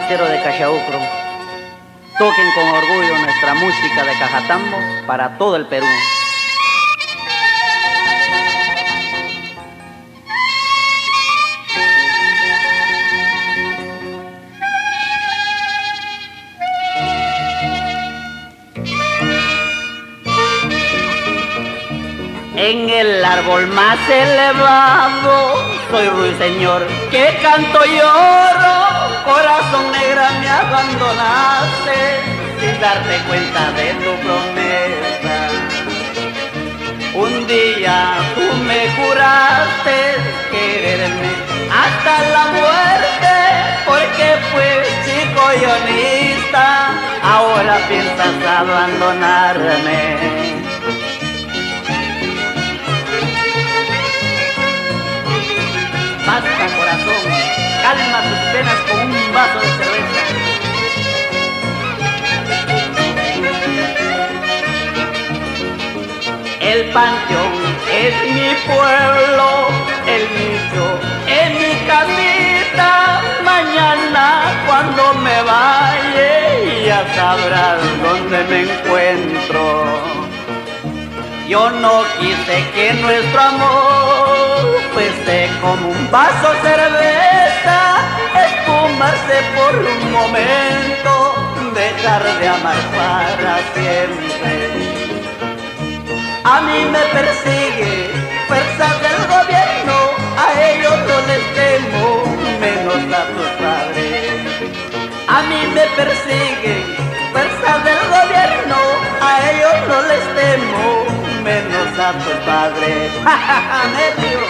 Santero de Cachaucro, toquen con orgullo nuestra música de Cajatambo para todo el Perú. En el árbol más elevado soy ruiseñor que canto y lloro, corazón negra me abandonaste sin darte cuenta de tu promesa. Un día tú me juraste quererme hasta la muerte, porque fui chico y honesta, ahora piensas abandonarme. Basta, corazón, calma tus penas con un vaso de cerveza. El panteón es mi pueblo, el nicho es mi casita. Mañana cuando me vaya ya sabrás dónde me encuentro. Yo no quise que nuestro amor fuese como un vaso de cerveza, esfumarse por un momento, dejar de amar para siempre. A mí me persigue fuerzas del gobierno, a ellos no les temo, menos a tus padres. A mí me persiguen fuerzas del gobierno, a ellos no les temo, menos a tus padres. Me